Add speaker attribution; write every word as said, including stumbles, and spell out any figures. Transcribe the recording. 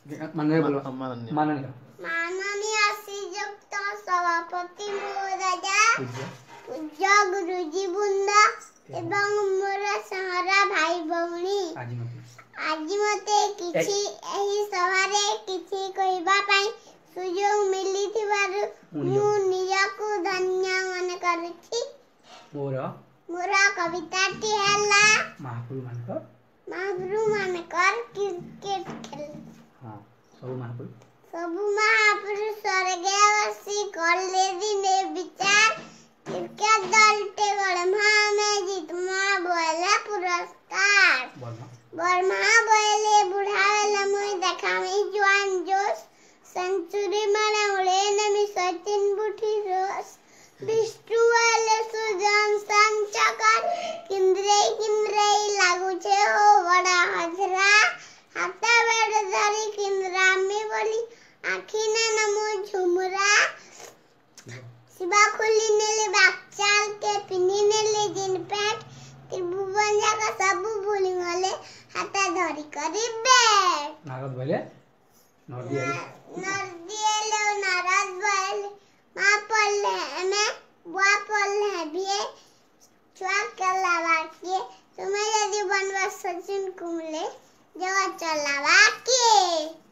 Speaker 1: माननीय बोलो
Speaker 2: माननीय
Speaker 1: माननीय
Speaker 3: माननीय श्रीयुक्त सभापति महोदया पूज्य गुरुजी वृंद एवं मोर सहरा भाई भौणी
Speaker 1: आज मते
Speaker 3: आज मते किछि एही सभारे किछि कहबा पई सुयोग मिलिथिबारु मु निजको धन्य मन करछि।
Speaker 1: मोर
Speaker 3: मोर कविताटी हला
Speaker 1: महापुरु मानकर
Speaker 3: महापुरु मानकर क्रिकेट खेल।
Speaker 1: हां सब महापुरु
Speaker 3: सबु महापुरु स्वर्गवासी कले दिने विचार क्रिकेट दल टे गड़मा में जीतमा बोले पुरस्कार बर्मा बोले बुढ़ावेला मुई देखा में जवान जोश सेंचुरी माने उड़े नमी सचिन बुठी रोस विष्णु वाले सुजन संचकर किंद्रे किंद्रे लागू छे हो बड़ा हजरा हाथे बेड़ धरी किंद्रा में बोली आखी ने नमो झुमरा शिवा खुली नेले बागचाल के पिनी नेले जिन पैंट त्रिभुवन जाका सब भूली गले हाथे धरी करी बैठ
Speaker 1: नारद बोले नदी आले
Speaker 3: नदी आले नारद बोले मां पढ़ले हमें बुआ पढ़ले भी छुआ कलावा के तुम्हें यदि बनवा सचिन कुमले जवा चलावा के।